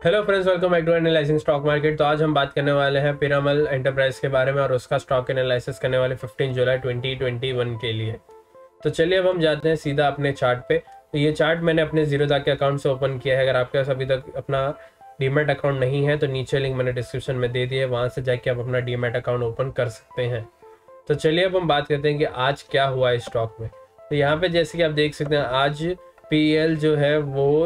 Hello friends, welcome back to analysing stock market. तो आज हम बात करने वाले हैं पिरामल एंटरप्राइज के बारे में और उसका स्टॉक एनालिसिस करने वाले 15 जुलाई 2021 के लिए। तो चलिए अब हम जाते हैं सीधा अपने चार्ट पे। तो ये चार्ट मैंने अपने जीरोधा के अकाउंट से ओपन किया है। अगर आपके पास अभी तक अपना डीमैट अकाउंट नहीं है तो नीचे लिंक मैंने डिस्क्रिप्शन में दे दिया है, वहाँ से जाके आप अपना डीमैट अकाउंट ओपन कर सकते हैं। तो चलिए अब हम बात करते हैं कि आज क्या हुआ इस स्टॉक में। तो यहाँ पे जैसे कि आप देख सकते हैं आज पीएल जो है वो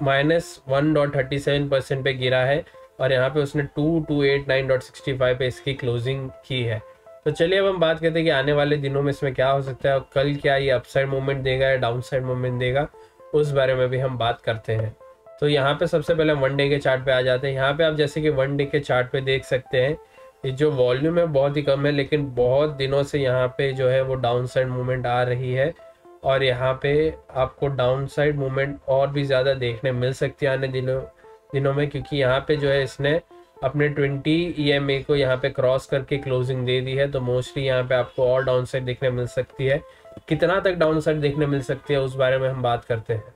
-1.37% पे गिरा है और यहाँ पे उसने 2289.65 पे इसकी क्लोजिंग की है। तो चलिए अब हम बात करते हैं कि आने वाले दिनों में इसमें क्या हो सकता है और कल क्या ये अपसाइड मूवमेंट देगा या डाउन साइड मूवमेंट देगा, उस बारे में भी हम बात करते हैं। तो यहाँ पे सबसे पहले वन डे के चार्ट पे आ जाते हैं। यहाँ पे आप जैसे कि वन डे के चार्ट पे देख सकते हैं ये जो वॉल्यूम है बहुत ही कम है, लेकिन बहुत दिनों से यहाँ पे जो है वो डाउन साइड मूवमेंट आ रही है और यहाँ पे आपको डाउन साइड मूवमेंट और भी ज़्यादा देखने मिल सकती है आने दिनों में, क्योंकि यहाँ पे जो है इसने अपने 20 EMA को यहाँ पे क्रॉस करके क्लोजिंग दे दी है। तो मोस्टली यहाँ पे आपको और डाउन साइड देखने मिल सकती है। कितना तक डाउन साइड देखने मिल सकती है उस बारे में हम बात करते हैं।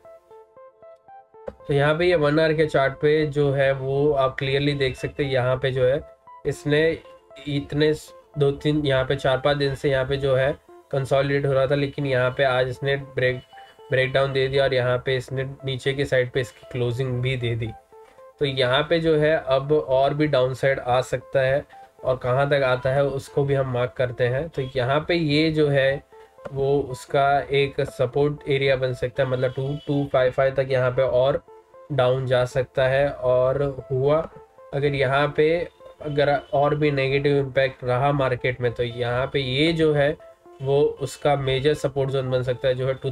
तो यहाँ पे ये 1 आवर के चार्ट पे जो है वो आप क्लियरली देख सकते हैं। यहाँ पे जो है इसने इतने 2-3 यहाँ पे 4-5 दिन से यहाँ पे जो है कंसोलिडेट हो रहा था, लेकिन यहाँ पे आज इसने ब्रेक डाउन दे दिया और यहाँ पे इसने नीचे की साइड पे इसकी क्लोजिंग भी दे दी। तो यहाँ पे जो है अब और भी डाउन साइड आ सकता है और कहाँ तक आता है उसको भी हम मार्क करते हैं। तो यहाँ पे ये जो है वो उसका एक सपोर्ट एरिया बन सकता है, मतलब 2255 तक यहाँ पे और डाउन जा सकता है। और हुआ अगर यहाँ पे अगर और भी नेगेटिव इम्पैक्ट रहा मार्केट में तो यहाँ पे ये जो है वो उसका मेजर सपोर्ट जोन बन सकता है, जो है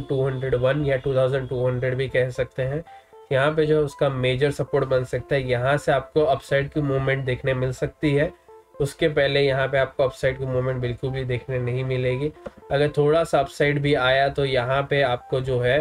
2201 या 2200 भी कह सकते हैं। यहाँ पे जो है उसका मेजर सपोर्ट बन सकता है। यहाँ से आपको अपसाइड की मूवमेंट देखने मिल सकती है। उसके पहले यहाँ पे आपको अपसाइड की मूवमेंट बिल्कुल भी देखने नहीं मिलेगी। अगर थोड़ा सा अपसाइड भी आया तो यहाँ पे आपको जो है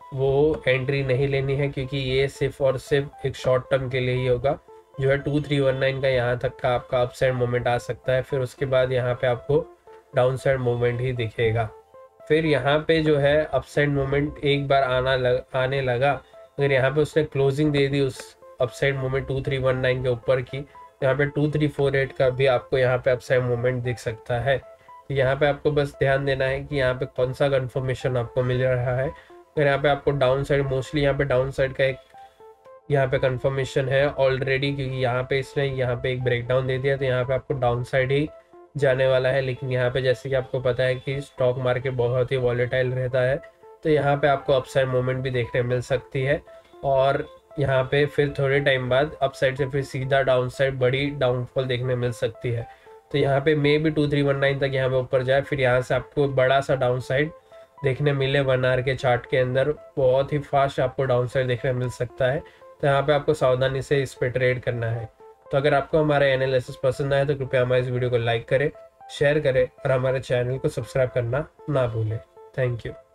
वो एंट्री नहीं लेनी है, क्योंकि ये सिर्फ और सिर्फ एक शॉर्ट टर्म के लिए ही होगा। जो है 2319 का यहाँ तक का आपका अपसाइड मूवमेंट आ सकता है, फिर उसके बाद यहाँ पे आपको डाउन साइड मूवमेंट ही दिखेगा। फिर यहाँ पे जो है अपसाइड मूवमेंट एक बार आने लगा, अगर यहाँ पे उसने क्लोजिंग दे दी उस अपसाइड मूवमेंट 2319 के ऊपर की, यहाँ पे 2348 का भी आपको यहाँ पे अपसाइड मूवमेंट दिख सकता है। तो यहाँ पे आपको बस ध्यान देना है कि यहाँ पे कौन सा कंफर्मेशन आपको मिल रहा है। अगर यहाँ पे आपको डाउन साइड, मोस्टली यहाँ पे डाउन साइड का एक यहाँ पे कंफर्मेशन है ऑलरेडी, क्योंकि यहाँ पे इसने यहाँ पे एक ब्रेकडाउन दे दिया, तो यहाँ पे आपको डाउन साइड ही जाने वाला है। लेकिन यहाँ पे जैसे कि आपको पता है कि स्टॉक मार्केट बहुत ही वॉलेटाइल रहता है, तो यहाँ पे आपको अपसाइड मूवमेंट भी देखने मिल सकती है और यहाँ पे फिर थोड़े टाइम बाद अपसाइड से फिर सीधा डाउन साइड बड़ी डाउनफॉल देखने मिल सकती है। तो यहाँ पे मे भी 2319 तक यहाँ पे ऊपर जाए, फिर यहाँ से आपको बड़ा सा डाउन साइड देखने मिले 1 आवर के चार्ट के अंदर। बहुत ही फास्ट आपको डाउन साइड देखने मिल सकता है, तो यहाँ पे आपको सावधानी से इस पे ट्रेड करना है। तो अगर आपको हमारा एनालिसिस पसंद आए तो कृपया हमारे इस वीडियो को लाइक करें, शेयर करें और हमारे चैनल को सब्सक्राइब करना ना भूलें। Thank you.